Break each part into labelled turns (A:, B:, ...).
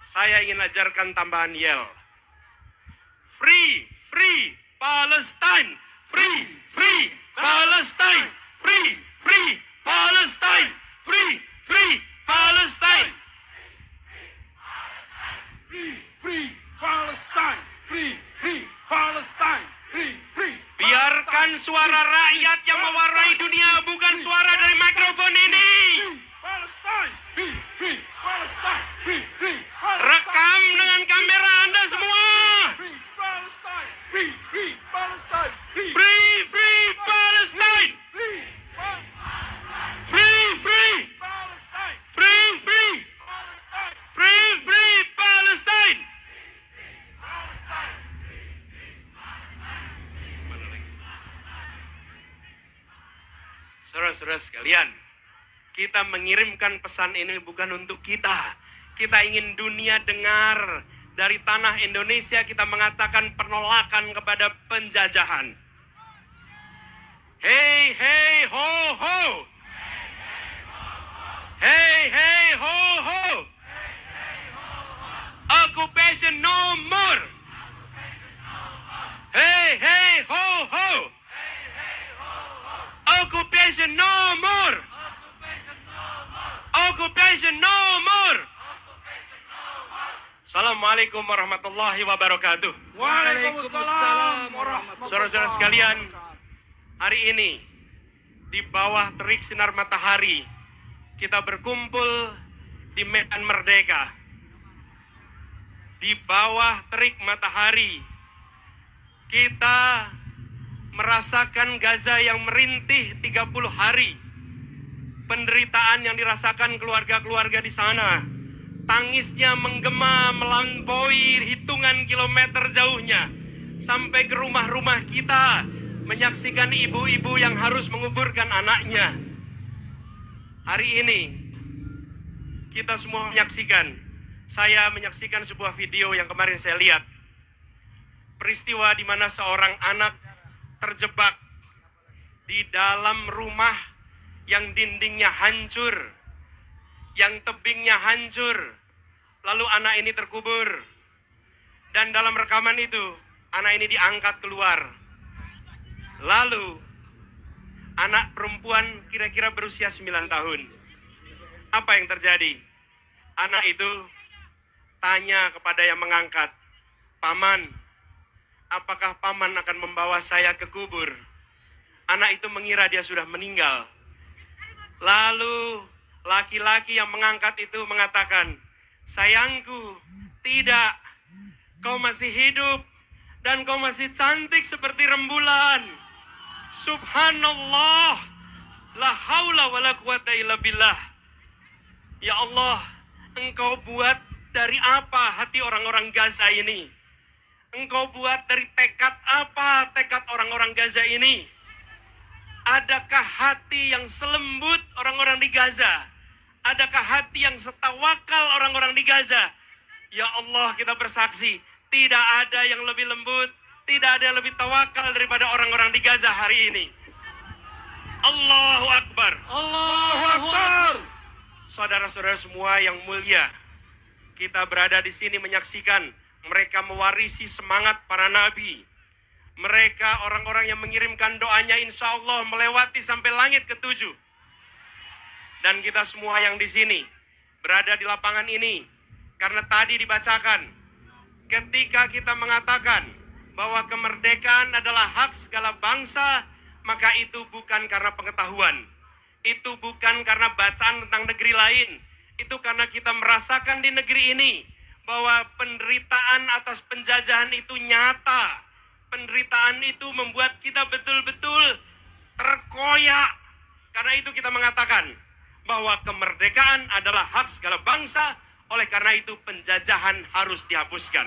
A: saya ingin ajarkan tambahan yel. Free, free Palestine, free, free Palestine, free, free Palestine, free, free Palestine,
B: Free, free Palestine, free, free Palestine, free, free.
A: biarkan suara rakyat yang mewarnai dunia, bukan suara dari mikrofon ini.
B: Palestine, free, free Palestine, free, free.
A: Rekam dengan kamera Anda semua.
B: Free Palestine, free, free Palestine, free,
A: Free, free Palestine,
B: free
A: free, free,
B: Palestine,
A: free, free,
B: Palestine,
A: free, free Palestine.
B: Palestine.
A: Saudara-saudara sekalian, kita mengirimkan pesan ini bukan untuk kita. Kita ingin dunia dengar dari tanah Indonesia. Kita mengatakan penolakan kepada penjajahan. Hey, hey, ho, ho. Hey, hey, ho, ho. Occupation no more. Hey, hey, ho, ho. Occupation no more. Occupation no more. Assalamualaikum warahmatullahi wabarakatuh.
B: Waalaikumsalam warahmatullahi
A: Saudara-saudara sekalian, hari ini di bawah terik sinar matahari kita berkumpul di Medan Merdeka. Di bawah terik matahari kita merasakan Gaza yang merintih 30 hari. Penderitaan yang dirasakan keluarga-keluarga di sana. Tangisnya menggema melampaui hitungan kilometer jauhnya. Sampai ke rumah-rumah kita. Menyaksikan ibu-ibu yang harus menguburkan anaknya. Hari ini kita semua menyaksikan. Saya menyaksikan sebuah video yang kemarin saya lihat. Peristiwa di mana seorang anak terjebak di dalam rumah yang dindingnya hancur, yang tebingnya hancur, lalu anak ini terkubur. Dan dalam rekaman itu, anak ini diangkat keluar. Lalu, anak perempuan kira-kira berusia 9 tahun. Apa yang terjadi? Anak itu tanya kepada yang mengangkat, "Paman, apakah paman akan membawa saya ke kubur?" Anak itu mengira dia sudah meninggal. Lalu laki-laki yang mengangkat itu mengatakan, "Sayangku, tidak. Kau masih hidup dan kau masih cantik seperti rembulan. Subhanallah. La haula wa la quwata illa billah." Ya Allah, Engkau buat dari apa hati orang-orang Gaza ini? Engkau buat dari tekad apa tekad orang-orang Gaza ini? Adakah hati yang selembut orang-orang di Gaza? Adakah hati yang setawakal orang-orang di Gaza? Ya Allah, kita bersaksi, tidak ada yang lebih lembut, tidak ada yang lebih tawakal daripada orang-orang di Gaza hari ini. Allahu Akbar.
B: Allahu Akbar.
A: Saudara-saudara semua yang mulia, kita berada di sini menyaksikan mereka mewarisi semangat para nabi. Mereka orang-orang yang mengirimkan doanya insya Allah melewati sampai langit ke-7. Dan kita semua yang di sini berada di lapangan ini karena tadi dibacakan ketika kita mengatakan bahwa kemerdekaan adalah hak segala bangsa, maka itu bukan karena pengetahuan, itu bukan karena bacaan tentang negeri lain, itu karena kita merasakan di negeri ini bahwa penderitaan atas penjajahan itu nyata. Penderitaan itu membuat kita betul-betul terkoyak. Karena itu kita mengatakan bahwa kemerdekaan adalah hak segala bangsa. Oleh karena itu penjajahan harus dihapuskan.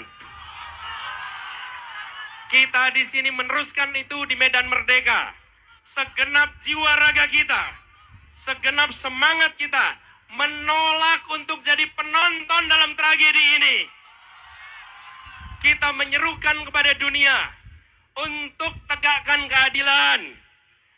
A: Kita di sini meneruskan itu di Medan Merdeka. Segenap jiwa raga kita, segenap semangat kita menolak untuk jadi penonton dalam tragedi ini. Kita menyerukan kepada dunia untuk tegakkan keadilan,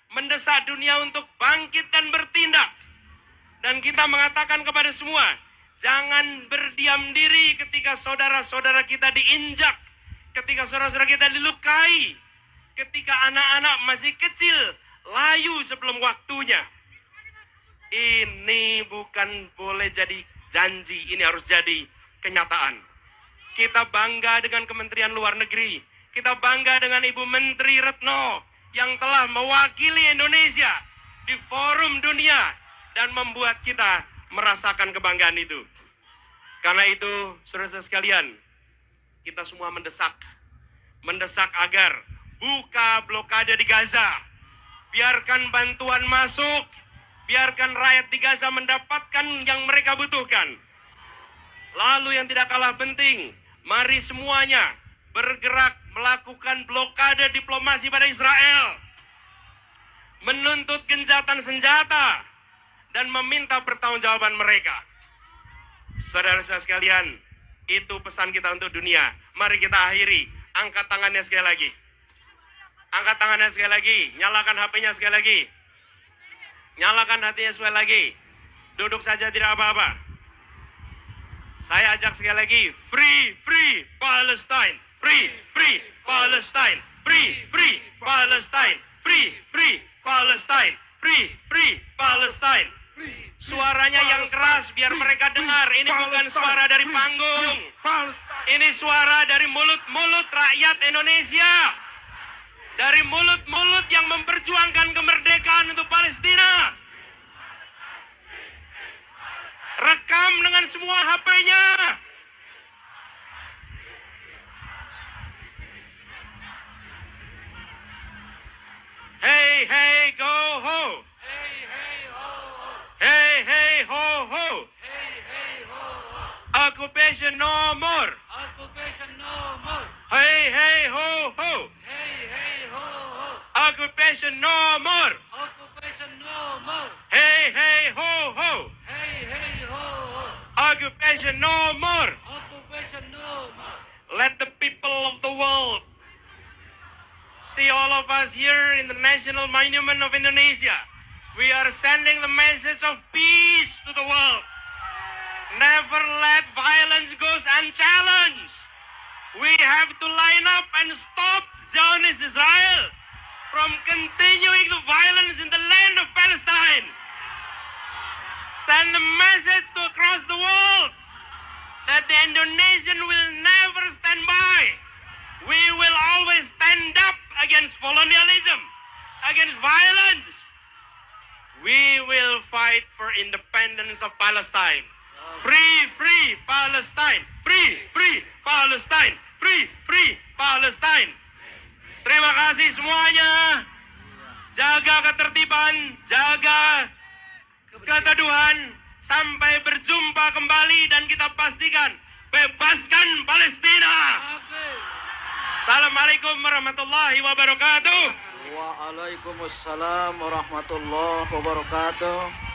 A: mendesak dunia untuk bangkit dan bertindak. Dan kita mengatakan kepada semua, Jangan berdiam diri ketika saudara-saudara kita diinjak, ketika saudara-saudara kita dilukai, ketika anak-anak masih kecil layu sebelum waktunya. Ini bukan boleh jadi janji, ini harus jadi kenyataan. Kita bangga dengan Kementerian Luar Negeri, kita bangga dengan Ibu Menteri Retno yang telah mewakili Indonesia di forum dunia dan membuat kita merasakan kebanggaan itu. Karena itu, saudara-saudara sekalian, kita semua mendesak agar buka blokade di Gaza. Biarkan bantuan masuk, biarkan rakyat di Gaza mendapatkan yang mereka butuhkan. Lalu yang tidak kalah penting, mari semuanya bergerak melakukan blokade diplomasi pada Israel, menuntut gencatan senjata, dan meminta pertanggungjawaban mereka. Saudara-saudara sekalian, itu pesan kita untuk dunia. Mari kita akhiri. Angkat tangannya sekali lagi. Angkat tangannya sekali lagi. Nyalakan HP-nya sekali lagi. Nyalakan hatinya sekali lagi. Duduk saja tidak apa-apa. Saya ajak sekali lagi. Free, free Palestine. Free, free Palestine. Free, free Palestine. Free, free Palestine. Free, free Palestine. Suaranya yang keras biar mereka dengar. Ini bukan suara dari panggung. Ini suara dari mulut-mulut rakyat Indonesia. Dari mulut-mulut yang memperjuangkan kemerdekaan untuk Palestina. Rekam dengan semua HP-nya. Hey, hey, go ho. Hey, hey, ho, ho. Occupation no more. Hey, hey, ho, ho. Occupation no more. Hey, hey, ho, ho. Occupation no more. Let the people of the world see all of us here in the National Monument of Indonesia. We are sending the message of peace to the world. Never let violence go unchallenged. We have to line up and stop Zionist Israel from continuing the violence in the land of Palestine. Send the message to across the world that the Indonesian will never stand by. We will always stand up against colonialism, against violence. We will fight for independence of Palestine. Free, free Palestine. Free, free Palestine. Free, free Palestine. Terima kasih semuanya. Jaga ketertiban, jaga keteduhan. Sampai berjumpa kembali dan kita pastikan bebaskan Palestina. Assalamualaikum warahmatullahi wabarakatuh.
C: Waalaikumsalam warahmatullahi wabarakatuh.